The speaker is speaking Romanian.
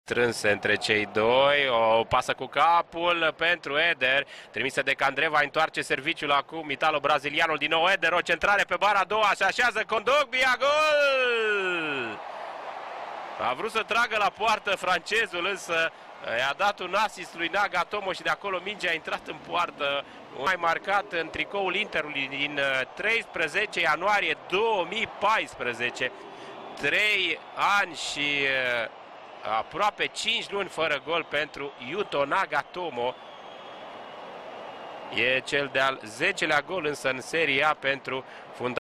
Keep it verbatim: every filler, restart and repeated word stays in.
strânse între cei doi, o pasă cu capul pentru Eder, trimisă de Candreva, întoarce serviciul acum, italo-brazilianul din nou, Eder, o centrare pe bara a doua, se așează Kondogbia, gol! A vrut să tragă la poartă francezul, însă i-a dat un asist lui Nagatomo și de acolo mingea a intrat în poartă. Mai marcat în tricoul Interului din treisprezece ianuarie două mii paisprezece. Trei ani și aproape cinci luni fără gol pentru Yuto Nagatomo. E cel de-al zecelea gol însă în Serie A pentru fundația.